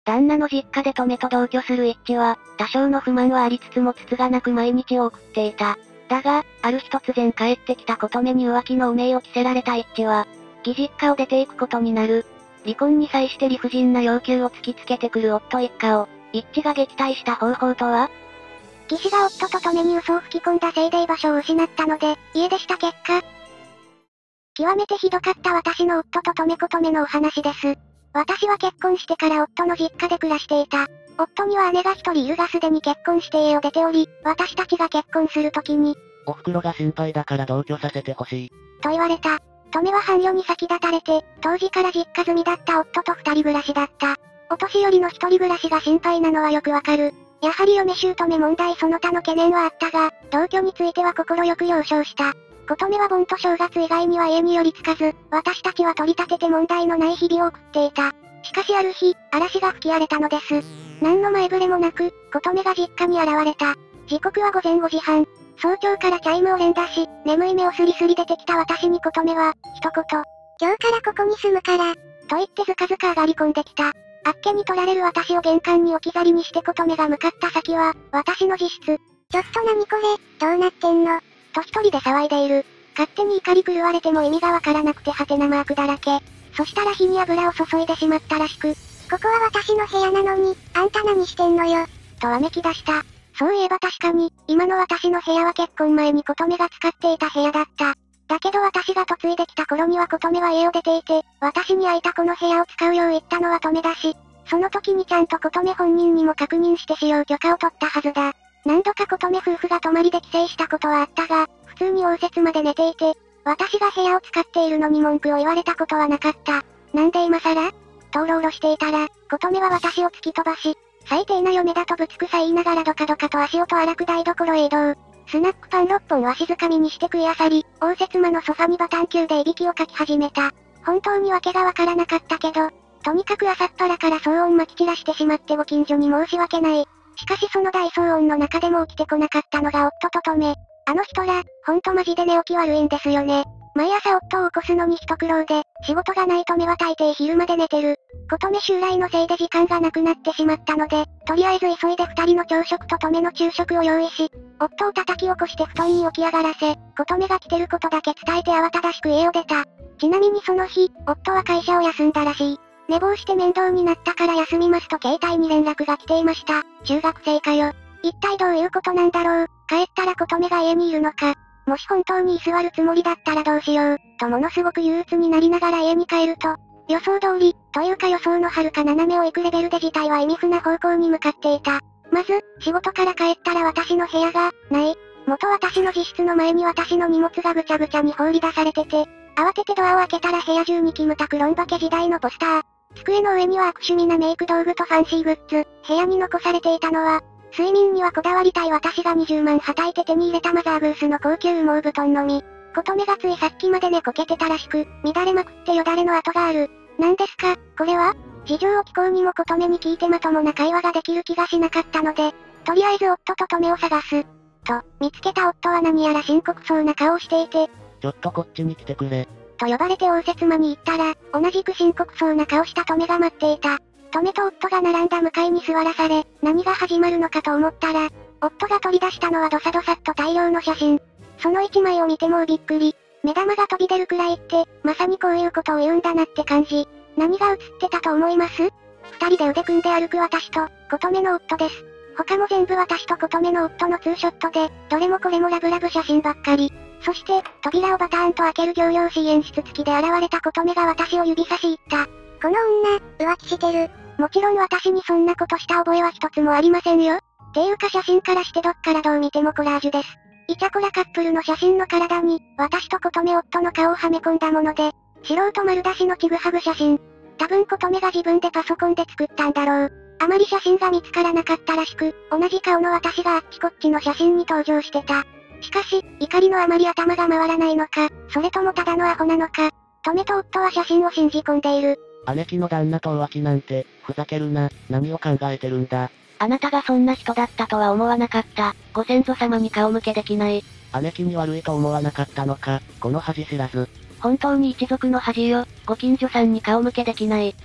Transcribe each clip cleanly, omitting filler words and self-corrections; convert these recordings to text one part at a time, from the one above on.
旦那の実家で嫁と同居する一致は、多少の不満はありつつもつつがなく毎日を送っていた。だが、ある日突然帰ってきた琴女に浮気の汚名を着せられた一致は、義実家を出ていくことになる。離婚に際して理不尽な要求を突きつけてくる夫一家を、一致が撃退した方法とは？ 義士が夫と嫁に嘘を吹き込んだせいで居場所を失ったので、家出した結果、極めてひどかった私の夫と嫁のお話です。私は結婚してから夫の実家で暮らしていた。夫には姉が一人いるがすでに結婚して家を出ており、私たちが結婚するときに、 お袋が心配だから同居させてほしい。 と言われた。嫁は伴侶に先立たれて、当時から実家住みだった夫と二人暮らしだった。お年寄りの一人暮らしが心配なのはよくわかる。やはり嫁姑問題その他の懸念はあったが、同居については快く了承した。琴女は盆と正月以外には家に寄りつかず、私たちは取り立てて問題のない日々を送っていた。しかしある日、嵐が吹き荒れたのです。何の前触れもなく、琴女が実家に現れた。時刻は午前5時半。早朝からチャイムを連打し、眠い目をスリスリ出てきた私に琴女は、一言。今日からここに住むから、と言ってずかずか上がり込んできた。あっけに取られる私を玄関に置き去りにして琴女が向かった先は、私の自室。ちょっと何これ、どうなってんのと一人で騒いでいる。勝手に怒り狂われても意味がわからなくてハテナマークだらけ。そしたら火に油を注いでしまったらしく、ここは私の部屋なのに、あんた何してんのよ、とわめき出した。そういえば確かに、今の私の部屋は結婚前に琴女が使っていた部屋だった。だけど私が嫁いできた頃には琴女は家を出ていて、私に空いたこの部屋を使うよう言ったのは嫁だし、その時にちゃんと琴女本人にも確認して使用許可を取ったはずだ。何度か琴女夫婦が泊まりで帰省したことはあったが、普通に応接まで寝ていて、私が部屋を使っているのに文句を言われたことはなかった。なんで今更とうろうろしていたら、琴女は私を突き飛ばし、最低な嫁だとぶつくさ言いながらドカドカと足音荒く台所へ移動。スナックパン6本は静かみにして食いあさり、応接間のソファにバタン球でいびきをかき始めた。本当に訳がわからなかったけど、とにかく朝っぱらから騒音まき散らしてしまってご近所に申し訳ない。しかしその大騒音の中でも起きてこなかったのが夫と嫁。あの人ら、ほんとマジで寝起き悪いんですよね。毎朝夫を起こすのに一苦労で、仕事がない嫁は大抵昼まで寝てる。琴女襲来のせいで時間がなくなってしまったので、とりあえず急いで二人の朝食と嫁の昼食を用意し、夫を叩き起こして布団に起き上がらせ、琴女が来てることだけ伝えて慌ただしく家を出た。ちなみにその日、夫は会社を休んだらしい。寝坊して面倒になったから休みますと携帯に連絡が来ていました。中学生かよ。一体どういうことなんだろう。帰ったら琴女が家にいるのか。もし本当に居座るつもりだったらどうしよう、とものすごく憂鬱になりながら家に帰ると、予想通り、というか予想の遥か斜めを行くレベルで事態は意味不な方向に向かっていた。まず、仕事から帰ったら私の部屋が、ない。元私の自室の前に私の荷物がぐちゃぐちゃに放り出されてて、慌ててドアを開けたら部屋中にキムタクロンバケ時代のポスター。机の上には悪趣味なメイク道具とファンシーグッズ。部屋に残されていたのは、睡眠にはこだわりたい私が20万はたいて手に入れたマザーグースの高級羽毛布団のみ。琴女がついさっきまで寝こけてたらしく、乱れまくってよだれの跡がある。なんですか、これは？事情を聞こうにも琴女に聞いてまともな会話ができる気がしなかったので、とりあえず夫と嫁を探す。と、見つけた夫は何やら深刻そうな顔をしていて、 ちょっとこっちに来てくれ。 と呼ばれて応接間に行ったら、同じく深刻そうな顔した嫁が待っていた。嫁と夫が並んだ向かいに座らされ、何が始まるのかと思ったら、夫が取り出したのはドサドサっと大量の写真。その一枚を見てもうびっくり。目玉が飛び出るくらいって、まさにこういうことを言うんだなって感じ。何が写ってたと思います？二人で腕組んで歩く私と、琴女の夫です。他も全部私と琴女の夫のツーショットで、どれもこれもラブラブ写真ばっかり。そして、扉をバターンと開ける仰々しい演出付きで現れた琴女が私を指差し言った。この女、浮気してる。もちろん私にそんなことした覚えは一つもありませんよ。ていうか写真からしてどっからどう見てもコラージュです。イチャコラカップルの写真の体に、私と琴女夫の顔をはめ込んだもので、素人丸出しのちぐはぐ写真。多分琴女が自分でパソコンで作ったんだろう。あまり写真が見つからなかったらしく、同じ顔の私があっちこっちの写真に登場してた。しかし、怒りのあまり頭が回らないのか、それともただのアホなのか、嫁と夫は写真を信じ込んでいる。 姉貴の旦那と浮気なんて、ふざけるな、何を考えてるんだ。 あなたがそんな人だったとは思わなかった。ご先祖様に顔向けできない。 姉貴に悪いと思わなかったのか、この恥知らず。 本当に一族の恥よ、ご近所さんに顔向けできない。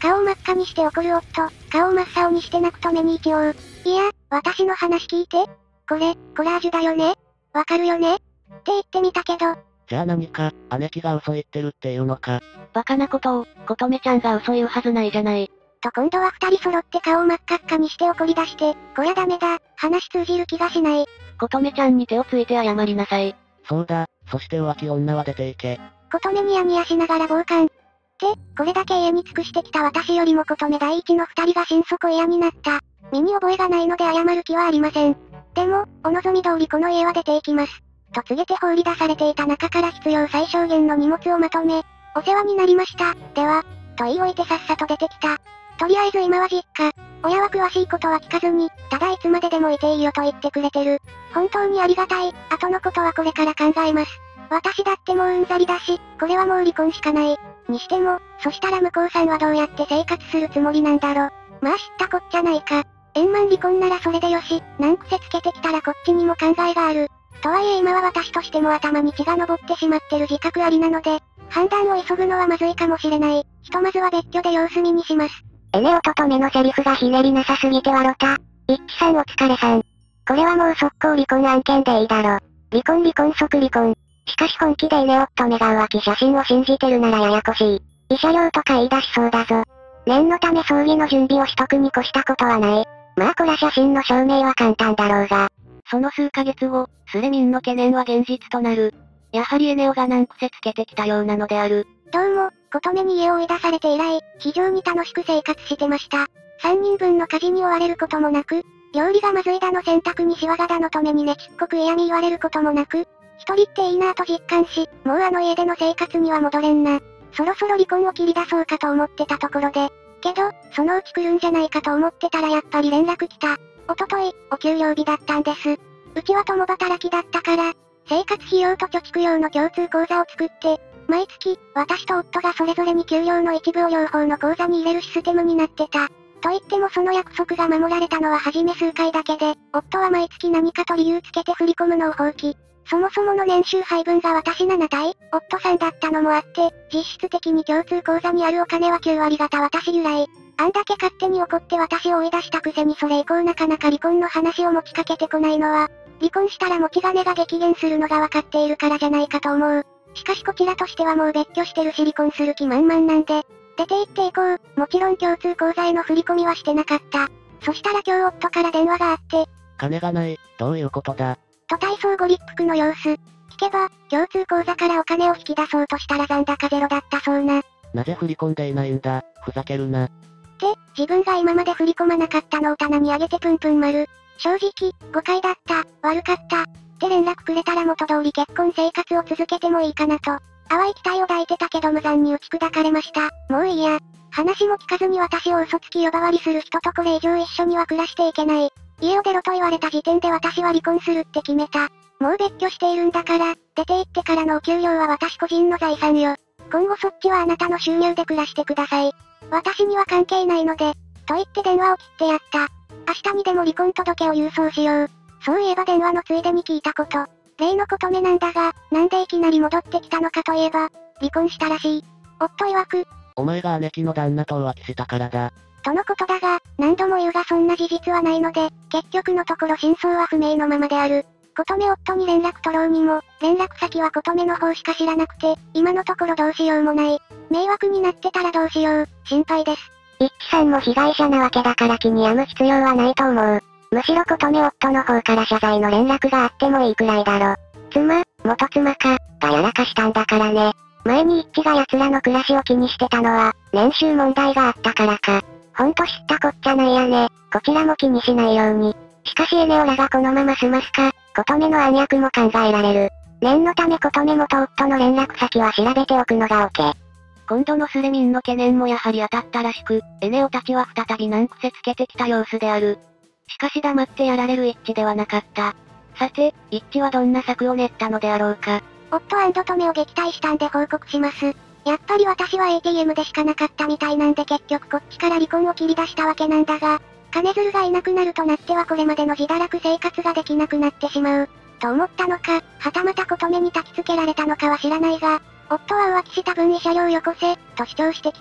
顔を真っ赤にして怒る夫、顔を真っ青にして泣くと目に一応。いや、私の話聞いて。これ、コラージュだよね？わかるよね？って言ってみたけど。 じゃあ何か、姉貴が嘘言ってるっていうのか。 バカなことを、琴音ちゃんが嘘言うはずないじゃない。 と今度は二人揃って顔を真っ赤っかにして怒り出して、こりゃダメだ、話通じる気がしない。 琴音ちゃんに手をついて謝りなさい。 そうだ、そして浮気女は出ていけ。 琴音ニヤニヤしながら傍観。これだけ家に尽くしてきた私よりも琴音第一の二人が心底嫌になった。身に覚えがないので謝る気はありません。でも、お望み通りこの家は出ていきます。と告げて放り出されていた中から必要最小限の荷物をまとめ、お世話になりました、では、と言い置いてさっさと出てきた。とりあえず今は実家。親は詳しいことは聞かずに、ただいつまででもいていいよと言ってくれてる。本当にありがたい、後のことはこれから考えます。私だってもううんざりだし、これはもう離婚しかない。にしても、そしたら向こうさんはどうやって生活するつもりなんだろ。まあ知ったこっちゃないか。円満離婚ならそれでよし、難癖つけてきたらこっちにも考えがある。とはいえ今は私としても頭に血が上ってしまってる自覚ありなので、判断を急ぐのはまずいかもしれない。ひとまずは別居で様子見にします。 エネオとトメのセリフがひねりなさすぎて笑った。一致さんお疲れさん。これはもう速攻離婚案件でいいだろ。離婚即離婚。しかし本気でエネオとメが浮気写真を信じてるならややこしい。慰謝料とか言い出しそうだぞ。念のため葬儀の準備をしとくに越したことはない。まあこら写真の証明は簡単だろうが。 その数ヶ月後、スレミンの懸念は現実となる。やはりエネオが難癖つけてきたようなのである。 どうも、琴音に家を追い出されて以来、非常に楽しく生活してました。3人分の家事に追われることもなく、料理がまずいだの洗濯にシワがだのとめにねちっこく嫌味言われることもなく、一人っていいなぁと実感し、もうあの家での生活には戻れんな。そろそろ離婚を切り出そうかと思ってたところで。けど、そのうち来るんじゃないかと思ってたらやっぱり連絡来た。おととい、お給料日だったんです。うちは共働きだったから、生活費用と貯蓄用の共通口座を作って、毎月、私と夫がそれぞれに給料の一部を両方の口座に入れるシステムになってた。と言ってもその約束が守られたのは初め数回だけで、夫は毎月何かと理由つけて振り込むのを放棄。そもそもの年収配分が私7対、夫さんだったのもあって、実質的に共通口座にあるお金は9割方私由来。あんだけ勝手に怒って私を追い出したくせにそれ以降なかなか離婚の話を持ちかけてこないのは、離婚したら持ち金が激減するのが分かっているからじゃないかと思う。しかしこちらとしてはもう別居してるし離婚する気満々なんで、出て行っていこう。もちろん共通口座への振り込みはしてなかった。そしたら今日夫から電話があって、 金がない、どういうことだ。 と体操ご立腹の様子。聞けば、共通口座からお金を引き出そうとしたら残高ゼロだったそうな。 なぜ振り込んでいないんだ、ふざけるな。 自分が今まで振り込まなかったのを棚にあげてプンプン丸。正直、誤解だった、悪かった。って連絡くれたら元通り結婚生活を続けてもいいかなと。淡い期待を抱いてたけど無残に打ち砕かれました。もういいや。話も聞かずに私を嘘つき呼ばわりする人とこれ以上一緒には暮らしていけない。家を出ろと言われた時点で私は離婚するって決めた。もう別居しているんだから、出て行ってからのお給料は私個人の財産よ。今後そっちはあなたの収入で暮らしてください。私には関係ないので、と言って電話を切ってやった。明日にでも離婚届を郵送しよう。そういえば電話のついでに聞いたこと。例のことめなんだが、なんでいきなり戻ってきたのかといえば、離婚したらしい。夫曰く、 お前が姉貴の旦那と浮気したからだ。 とのことだが、何度も言うがそんな事実はないので、結局のところ真相は不明のままである。琴音夫に連絡取ろうにも、連絡先は琴音の方しか知らなくて、今のところどうしようもない。迷惑になってたらどうしよう、心配です。 一致さんも被害者なわけだから気に病む必要はないと思う。むしろ琴音夫の方から謝罪の連絡があってもいいくらいだろ。元妻か、がやらかしたんだからね。前に一致が奴らの暮らしを気にしてたのは、年収問題があったからか。ほんと知ったこっちゃないやね。こちらも気にしないように。しかしエネオラがこのまま済ますか、琴音の暗躍も考えられる。念のため琴音元夫の連絡先は調べておくのが OK。 今度のスレミンの懸念もやはり当たったらしく、エネオたちは再び難癖つけてきた様子である。しかし黙ってやられる一致ではなかった。さて、一致はどんな策を練ったのであろうか。 夫&トメを撃退したんで報告します。やっぱり私は ATM でしかなかったみたいなんで結局こっちから離婚を切り出したわけなんだが、金づるがいなくなるとなってはこれまでの自堕落生活ができなくなってしまう。と思ったのか、はたまた琴音に焚き付けられたのかは知らないが、夫は浮気した分慰謝料よこせ、と主張してきた。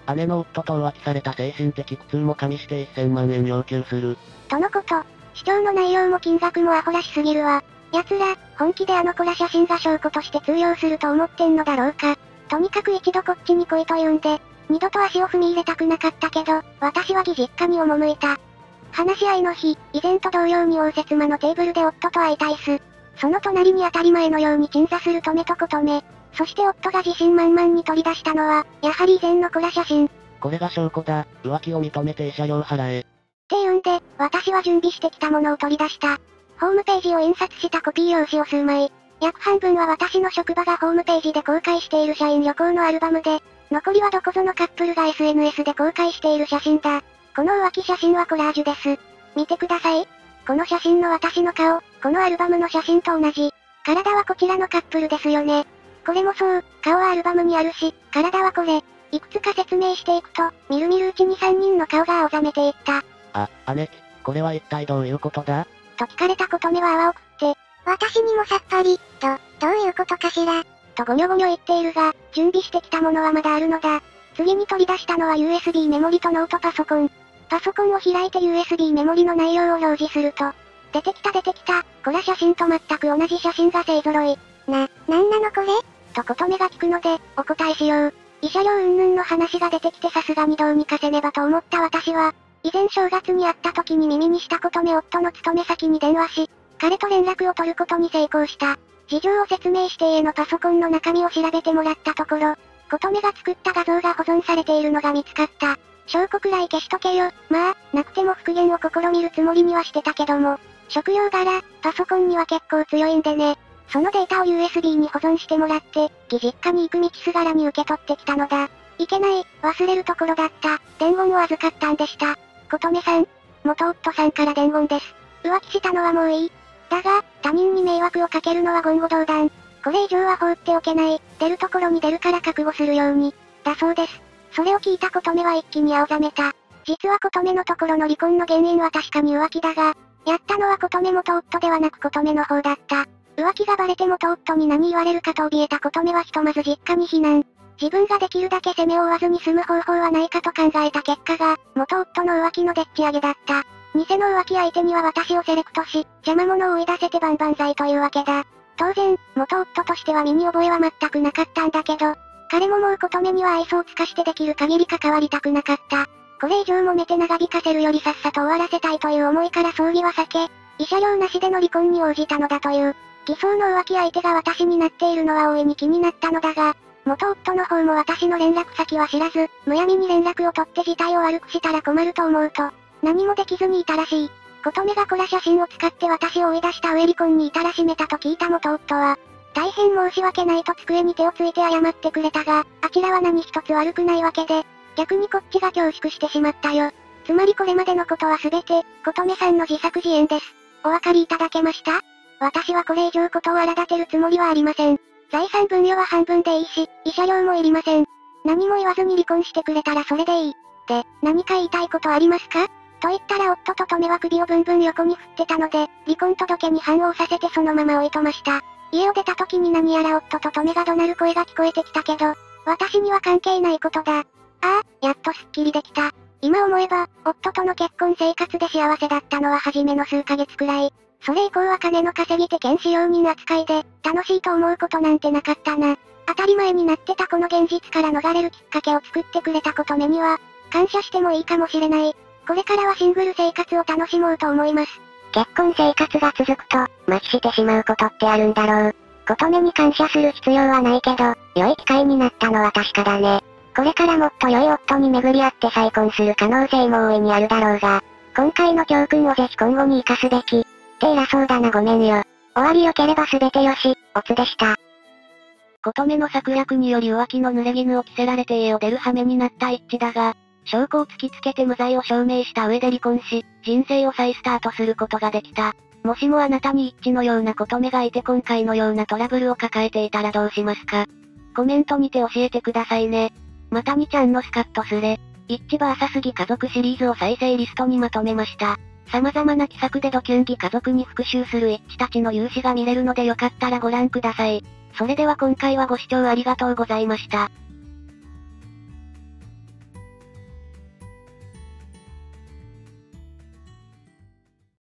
姉の夫と浮気された精神的苦痛も加味して1000万円要求する。 とのこと。主張の内容も金額もアホらしすぎるわ。奴ら、本気であの子ら写真が証拠として通用すると思ってんのだろうか。とにかく一度こっちに来いと言うんで、二度と足を踏み入れたくなかったけど、私は義実家に赴いた。話し合いの日、以前と同様に応接間のテーブルで夫と相対す。その隣に当たり前のように鎮座する止めとことめ。そして夫が自信満々に取り出したのは、やはり以前の子ら写真。 これが証拠だ。浮気を認めて慰謝料払え。 って言うんで、私は準備してきたものを取り出した。ホームページを印刷したコピー用紙を数枚。約半分は私の職場がホームページで公開している社員旅行のアルバムで、残りはどこぞのカップルが SNS で公開している写真だ。この浮気写真はコラージュです。見てください。この写真の私の顔、このアルバムの写真と同じ。体はこちらのカップルですよね。これもそう、顔はアルバムにあるし、体はこれ。いくつか説明していくと、みるみるうちに3人の顔が青ざめていった。 姉貴、これは一体どういうことだ？ と聞かれたことめは泡を食って、 私にもさっぱり、どういうことかしら。 とゴニョゴニョ言っているが、準備してきたものはまだあるのだ。次に取り出したのは USB メモリとノートパソコン。パソコンを開いて USB メモリの内容を表示すると、出てきた。こら写真と全く同じ写真が勢揃い。 なんなのこれ？ とことめが聞くので、お答えしよう。慰謝料云々の話が出てきてさすがにどうにかせねばと思った私は、以前正月に会った時に耳にしたことめ夫の勤め先に電話し、彼と連絡を取ることに成功した。事情を説明して家のパソコンの中身を調べてもらったところ、ことめが作った画像が保存されているのが見つかった。証拠くらい消しとけよ。まあ、なくても復元を試みるつもりにはしてたけども、職業柄、パソコンには結構強いんでね。そのデータを USB に保存してもらって、義実家に行く道すがらに受け取ってきたのだ。いけない、忘れるところだった。伝言を預かったんでした。ことめさん、元夫さんから伝言です。浮気したのはもういい。だが、他人に迷惑をかけるのは言語道断。これ以上は放っておけない。出るところに出るから覚悟するように。だそうです。それを聞いたことめは一気に青ざめた。実はことめのところの離婚の原因は確かに浮気だが、やったのはことめ元夫ではなくことめの方だった。浮気がバレて元夫に何言われるかと怯えたことめはひとまず実家に避難。自分ができるだけ責めを負わずに済む方法はないかと考えた結果が、元夫の浮気のでっち上げだった。偽の浮気相手には私をセレクトし、邪魔者を追い出せて万々歳というわけだ。当然、元夫としては身に覚えは全くなかったんだけど、彼ももうことめには愛想を尽かしてできる限り関わりたくなかった。これ以上揉めて長引かせるよりさっさと終わらせたいという思いから葬儀は避け、慰謝料なしでの離婚に応じたのだという。偽装の浮気相手が私になっているのは大いに気になったのだが、元夫の方も私の連絡先は知らず、むやみに連絡を取って事態を悪くしたら困ると思うと、何もできずにいたらしい。ことめがこら写真を使って私を追い出した上離婚に至らしめたと聞いた元夫は、大変申し訳ないと机に手をついて謝ってくれたが、あちらは何一つ悪くないわけで、逆にこっちが恐縮してしまったよ。つまりこれまでのことはすべて、ことめさんの自作自演です。お分かりいただけました？私はこれ以上ことを荒立てるつもりはありません。財産分与は半分でいいし、慰謝料もいりません。何も言わずに離婚してくれたらそれでいい。で、何か言いたいことありますか？と言ったら夫ととめは首をブンブン横に振ってたので、離婚届に判をさせてそのまま追いとました。家を出た時に何やら夫ととめが怒鳴る声が聞こえてきたけど、私には関係ないことだ。ああ、やっとすっきりできた。今思えば、夫との結婚生活で幸せだったのは初めの数ヶ月くらい。それ以降は金の稼ぎ手兼使用人扱いで、楽しいと思うことなんてなかったな。当たり前になってたこの現実から逃れるきっかけを作ってくれたことめには、感謝してもいいかもしれない。これからはシングル生活を楽しもうと思います。 結婚生活が続くと、麻痺してしまうことってあるんだろう。ことめに感謝する必要はないけど、良い機会になったのは確かだね。これからもっと良い夫に巡り合って再婚する可能性も大いにあるだろうが、今回の教訓をぜひ今後に活かすべき。って偉そうだなごめんよ。終わり良ければ全てよし、オツでした。 ことめの策略により浮気の濡れ衣を着せられて家を出る羽目になった一致だが、証拠を突きつけて無罪を証明した上で離婚し、人生を再スタートすることができた。もしもあなたに一致のようなことめがいて今回のようなトラブルを抱えていたらどうしますか？コメントにて教えてくださいね。また2ちゃんのスカッとすれ。一致 VS 義家族シリーズを再生リストにまとめました。様々な奇策でドキュン義家族に復讐する一致たちの勇姿が見れるのでよかったらご覧ください。それでは今回はご視聴ありがとうございました。